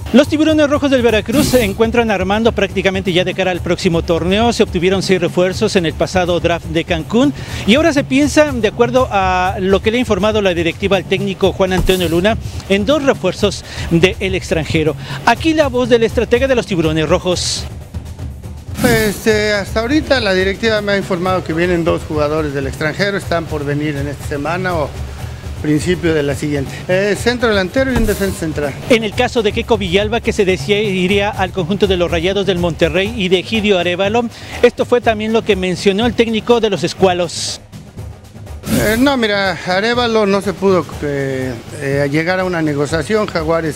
Los Tiburones Rojos del Veracruz se encuentran armando prácticamente ya de cara al próximo torneo. Se obtuvieron 6 refuerzos en el pasado draft de Cancún y ahora se piensa, de acuerdo a lo que le ha informado la directiva al técnico Juan Antonio Luna, en 2 refuerzos del extranjero. Aquí la voz del estratega de los Tiburones Rojos. Pues hasta ahorita la directiva me ha informado que vienen 2 jugadores del extranjero, están por venir en esta semana o principio de la siguiente. Centro delantero y un defensa central. En el caso de Keco Villalba, que se decía iría al conjunto de los Rayados del Monterrey, y de Egidio Arévalo, esto fue también lo que mencionó el técnico de los Escualos. No, mira, Arévalo no se pudo llegar a una negociación. Jaguares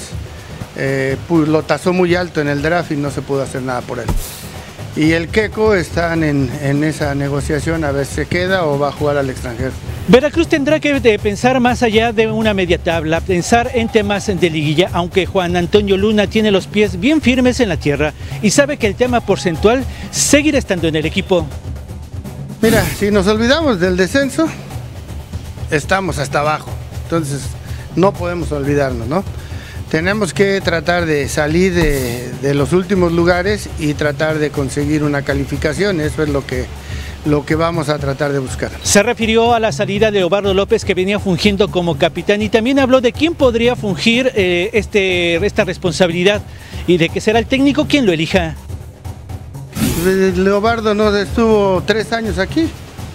lo tasó muy alto en el draft y no se pudo hacer nada por él. Y el Keco están en esa negociación a ver si se queda o va a jugar al extranjero. Veracruz tendrá que pensar más allá de una media tabla, pensar en temas de liguilla, aunque Juan Antonio Luna tiene los pies bien firmes en la tierra y sabe que el tema porcentual seguirá estando en el equipo. Mira, si nos olvidamos del descenso, estamos hasta abajo, entonces no podemos olvidarnos, ¿no? Tenemos que tratar de salir de los últimos lugares y tratar de conseguir una calificación. Eso es lo que vamos a tratar de buscar. Se refirió a la salida de Leobardo López, que venía fungiendo como capitán, y también habló de quién podría fungir esta responsabilidad y de que será el técnico quien lo elija. Leobardo no estuvo 3 años aquí.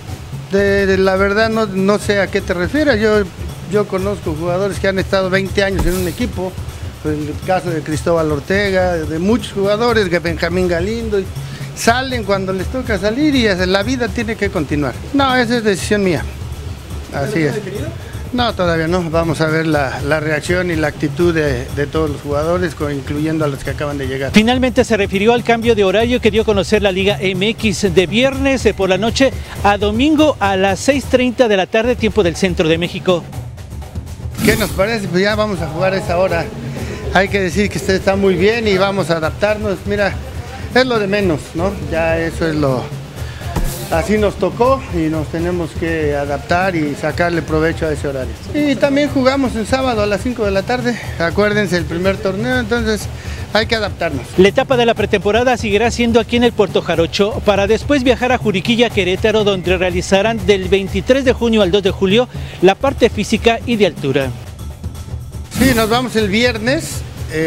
La verdad no sé a qué te refieres. Yo conozco jugadores que han estado 20 años en un equipo, el caso de Cristóbal Ortega, de muchos jugadores, de Benjamín Galindo, salen cuando les toca salir y la vida tiene que continuar. No, esa es decisión mía, así es. No, todavía no, vamos a ver la reacción y la actitud de todos los jugadores, incluyendo a los que acaban de llegar. Finalmente se refirió al cambio de horario que dio a conocer la Liga MX, de viernes por la noche a domingo a las 6:30 de la tarde, tiempo del centro de México. ¿Qué nos parece? Pues ya vamos a jugar a esa hora. Hay que decir que usted está muy bien y vamos a adaptarnos. Mira, es lo de menos, ¿no? Ya eso es así nos tocó y nos tenemos que adaptar y sacarle provecho a ese horario. Y también jugamos el sábado a las 5 de la tarde. Acuérdense, el primer torneo, entonces hay que adaptarnos. La etapa de la pretemporada seguirá siendo aquí en el Puerto Jarocho, para después viajar a Juriquilla, Querétaro, donde realizarán del 23 de junio al 2 de julio la parte física y de altura. Sí, nos vamos el viernes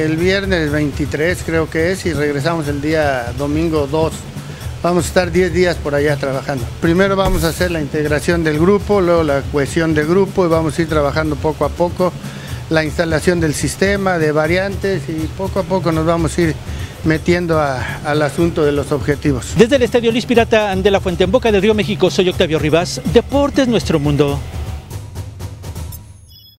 23 creo que es, y regresamos el día domingo 2. Vamos a estar 10 días por allá trabajando. Primero vamos a hacer la integración del grupo, luego la cohesión del grupo, y vamos a ir trabajando poco a poco la instalación del sistema, de variantes, y poco a poco nos vamos a ir metiendo al asunto de los objetivos. Desde el Estadio Luis Pirata de la Fuente, en Boca del Río, México, soy Octavio Rivas. Deportes Nuestro Mundo.